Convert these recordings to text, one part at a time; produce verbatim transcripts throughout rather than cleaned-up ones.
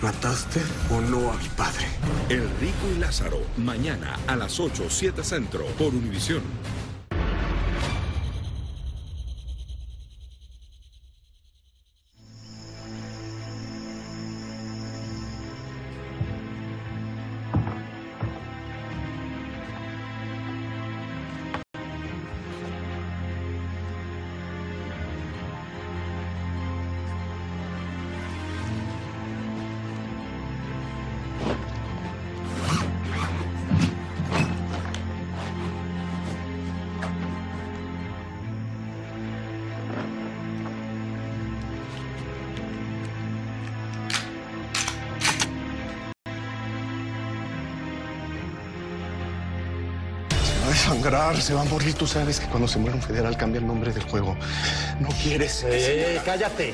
¿Mataste o no a mi padre? El Rico y Lázaro, mañana a las ocho, siete Centro, por Univisión. Va a sangrar, se va a morir. Tú sabes que cuando se muere un federal cambia el nombre del juego. No quieres. ¡Ey, ey, ey! ¡Cállate!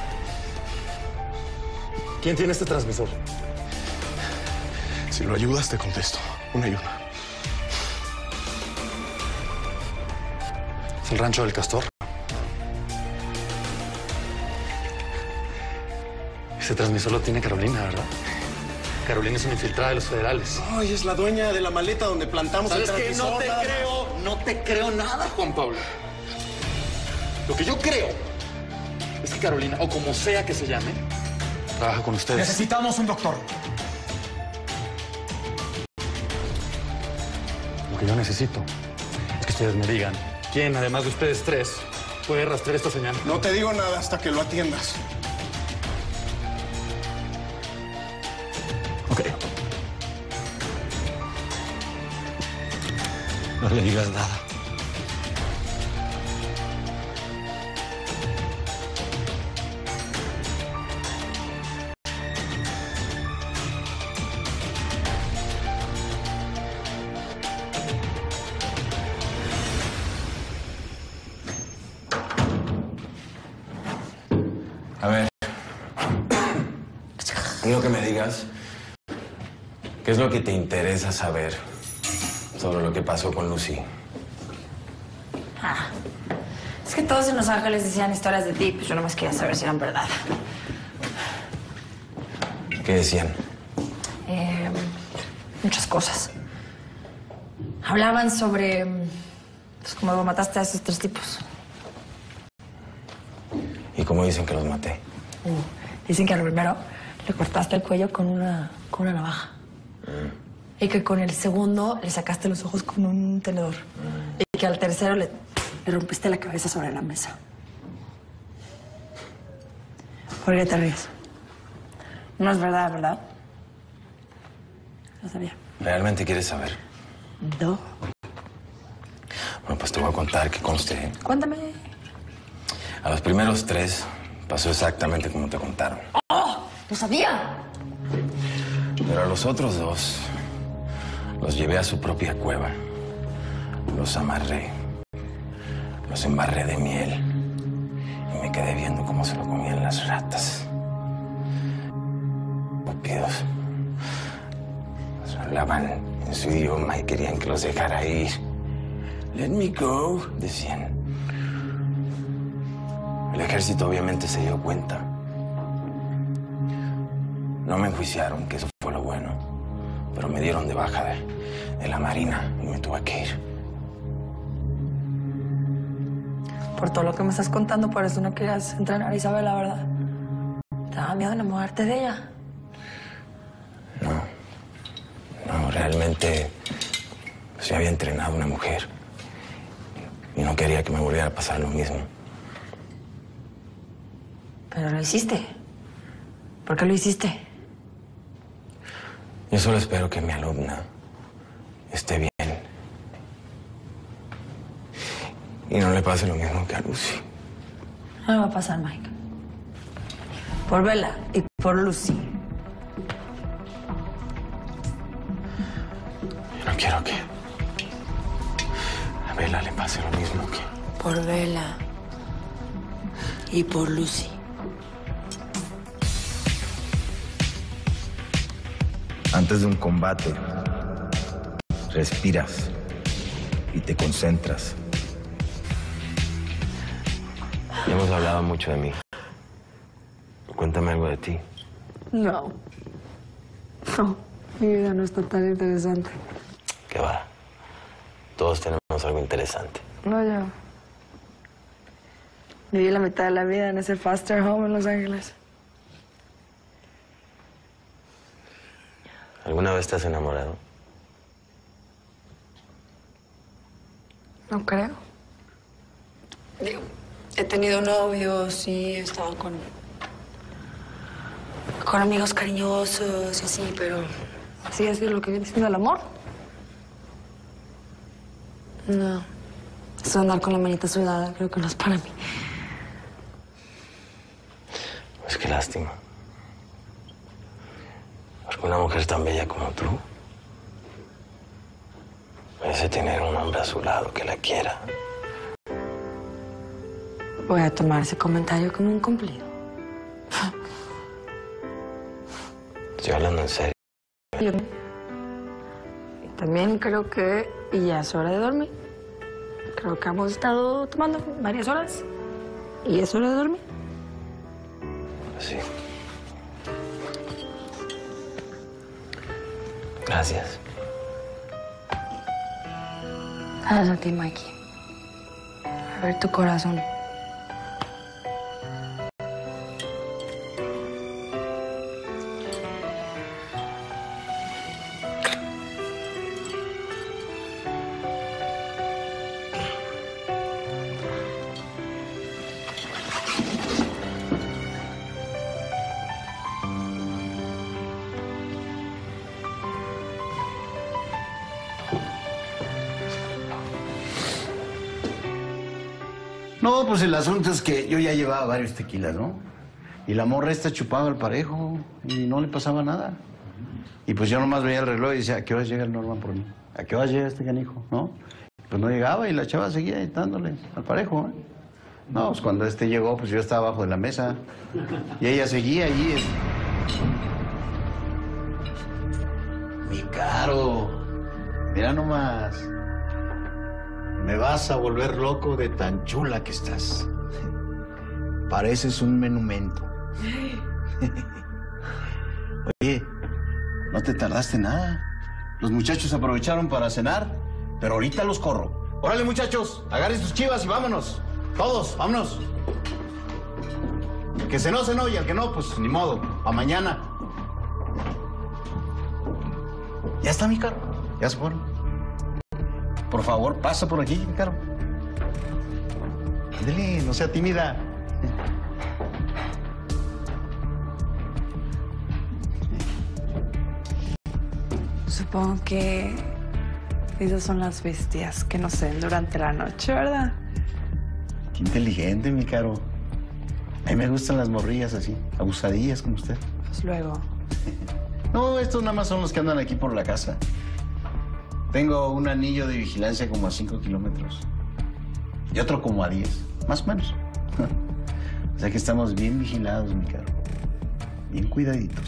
¿Quién tiene este transmisor? Si lo ayudas, te contesto. Una y una. ¿Es el rancho del Castor? Ese transmisor lo tiene Carolina, ¿verdad? Carolina es una infiltrada de los federales. Ay, es la dueña de la maleta donde plantamos el ¿Sabes qué? transmisor. No te nada creo, más. no te creo nada, Juan Pablo. Lo que yo creo es que Carolina, o como sea que se llame, trabaja con ustedes. Necesitamos un doctor. Lo que yo necesito es que ustedes me digan quién, además de ustedes tres, puede rastrear esta señal. No te digo nada hasta que lo atiendas. Ok. No le digas nada. A ver, quiero que me digas qué es lo que te interesa saber sobre lo que pasó con Lucy. Ah, es que todos en Los Ángeles decían historias de ti, pues yo nomás quería saber si eran verdad. ¿Qué decían? Eh, muchas cosas. Hablaban sobre pues, cómo mataste a esos tres tipos. ¿Y cómo dicen que los maté? Uh, dicen que al primero le cortaste el cuello con una, con una navaja. Mm. Y que con el segundo le sacaste los ojos con un tenedor. Mm. Y que al tercero le, le rompiste la cabeza sobre la mesa. ¿Por qué te ríes? No es verdad, ¿verdad? Lo sabía. ¿Realmente quieres saber? No. Bueno, pues te voy a contar que conste. Cuéntame. A los primeros tres pasó exactamente como te contaron. ¡Oh! ¡Lo sabía! Pero a los otros dos los llevé a su propia cueva. Los amarré. Los embarré de miel. Y me quedé viendo cómo se lo comían las ratas. Estúpidos. Hablaban en su idioma y querían que los dejara ir. Let me go, decían. El ejército obviamente se dio cuenta. No me enjuiciaron, que eso fue lo bueno. Pero me dieron de baja de, de la marina y me tuve que ir. Por todo lo que me estás contando, por eso no querías entrenar a Isabela, ¿verdad? ¿Te daba miedo enamorarte de ella? No. No, realmente pues, yo había entrenado a una mujer. Y no quería que me volviera a pasar lo mismo. Pero lo hiciste. ¿Por qué lo hiciste? Yo solo espero que mi alumna esté bien. Y no le pase lo mismo que a Lucy. No le va a pasar, Mike. Por Bella y por Lucy. Yo no quiero que a Bella le pase lo mismo que... Por Bella y por Lucy. Antes de un combate, respiras y te concentras. Ya hemos hablado mucho de mí. Cuéntame algo de ti. No. No, mi vida no está tan interesante. ¿Qué va? Todos tenemos algo interesante. No, yo. Viví la mitad de la vida en ese foster home en Los Ángeles. ¿Alguna vez te has enamorado? No creo. Digo, he tenido novios, sí, he estado con... con amigos cariñosos y así, pero... ¿sí es lo que viene siendo el amor? No. Eso de andar con la manita sudada creo que no es para mí. Pues qué lástima. Porque una mujer tan bella como tú merece tener un hombre a su lado que la quiera. Voy a tomar ese comentario como un cumplido. Estoy hablando en serio. Yo y también creo que ya es hora de dormir. Creo que hemos estado tomando varias horas y es hora de dormir. Pues sí. Gracias. Gracias a ti, Mikey. A ver tu corazón. No, pues el asunto es que yo ya llevaba varios tequilas, ¿no? Y la morra esta chupaba al parejo y no le pasaba nada. Y pues yo nomás veía el reloj y decía, ¿a qué hora llega el Norman por mí? ¿A qué hora llega este canijo? ¿No? Pues no llegaba y la chava seguía dándole al parejo, ¿eh? No, pues cuando este llegó, pues yo estaba abajo de la mesa. Y ella seguía allí. Es... Mi Caro, mira nomás. Me vas a volver loco de tan chula que estás. Pareces un monumento. Oye, no te tardaste nada. Los muchachos aprovecharon para cenar, pero ahorita los corro. Órale, muchachos, agarren sus chivas y vámonos. Todos, vámonos. El que cenó, cenó, y el que no, pues ni modo. Pa' mañana. Ya está, mi Caro. Ya se fueron. Por favor, pasa por aquí, Caro. Ándale, no sea tímida. Supongo que esas son las bestias que nos ven durante la noche, ¿verdad? Qué inteligente, mi Caro. A mí me gustan las morrillas así, abusadillas como usted. Pues luego. No, estos nada más son los que andan aquí por la casa. Tengo un anillo de vigilancia como a cinco kilómetros. Y otro como a diez, más o menos. O sea que estamos bien vigilados, mi Caro. Bien cuidaditos.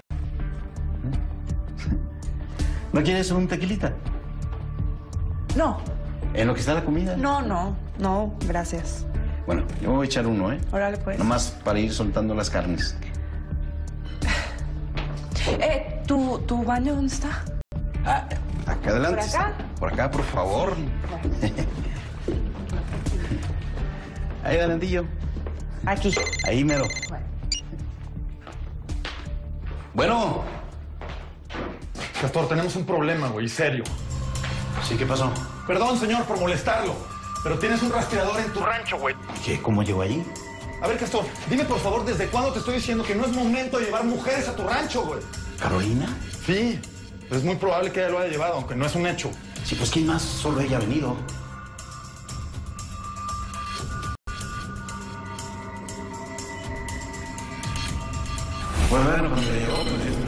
¿No quieres un tequilita? No. ¿En lo que está la comida? No, no, no, gracias. Bueno, yo me voy a echar uno, ¿eh? Órale, pues. Nomás para ir soltando las carnes. Eh, ¿tu, tu baño dónde está? Ah, acá adelante. ¿Por acá? Por acá, por favor. Ahí, adelantillo. Aquí. Ahí, mero. Bueno. Bueno. Castor, tenemos un problema, güey, serio. Sí, ¿qué pasó? Perdón, señor, por molestarlo, pero tienes un rastreador en tu rancho, güey. ¿Qué? ¿Cómo llegó allí? A ver, Castor, dime por favor, ¿desde cuándo te estoy diciendo que no es momento de llevar mujeres a tu rancho, güey? ¿Carolina? Sí, es muy probable que ella lo haya llevado, aunque no es un hecho. Sí, pues ¿quién más? Solo ella ha venido. Bueno, bueno, cuando llegó, pues esto.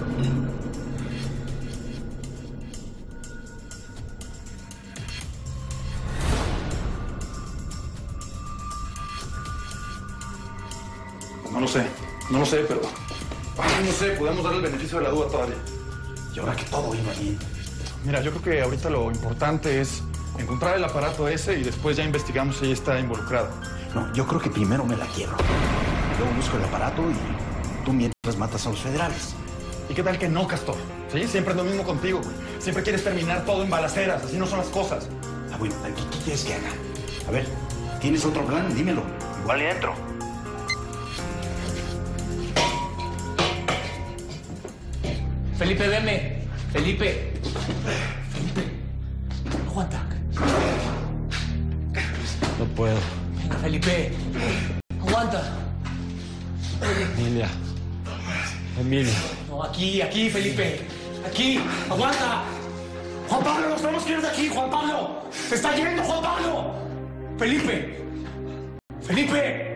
No lo sé, no lo sé, pero... Ay, no sé, podemos darle el beneficio de la duda todavía. Y ahora que todo iba bien. Mira, yo creo que ahorita lo importante es encontrar el aparato ese y después ya investigamos si ella está involucrada. No, yo creo que primero me la quiero. Luego busco el aparato y tú mientras las matas a los federales. ¿Y qué tal que no, Castor? ¿Sí? Siempre es lo mismo contigo, güey. Siempre quieres terminar todo en balaceras. Así no son las cosas. Ah, bueno, ¿qué, qué quieres que haga? A ver, ¿tienes otro plan? Dímelo. Igual le entro. Felipe, veme. Felipe. Felipe. Aguanta. No puedo. Venga, Felipe. Aguanta. Emilia. Emilia. No, aquí, aquí, Felipe. Aquí. Aguanta. Juan Pablo, nos tenemos que ir de aquí, Juan Pablo. Se está yendo, Juan Pablo. Felipe. Felipe.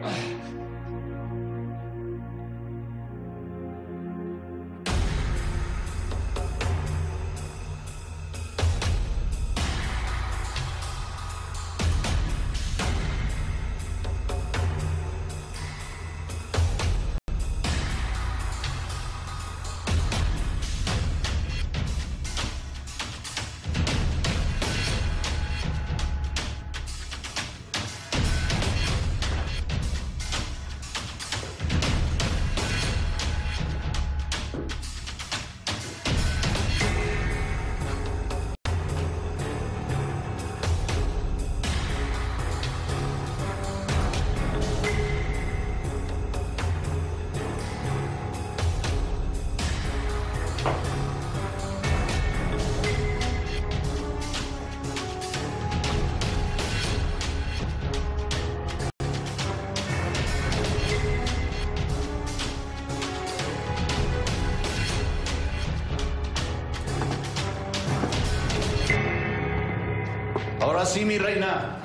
Ahora sí, mi reina.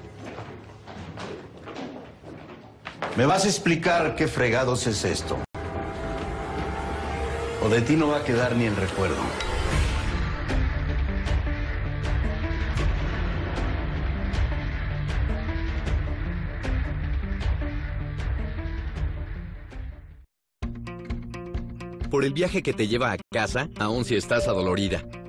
¿Me vas a explicar qué fregados es esto? O de ti no va a quedar ni el recuerdo. Por el viaje que te lleva a casa, aun si estás adolorida.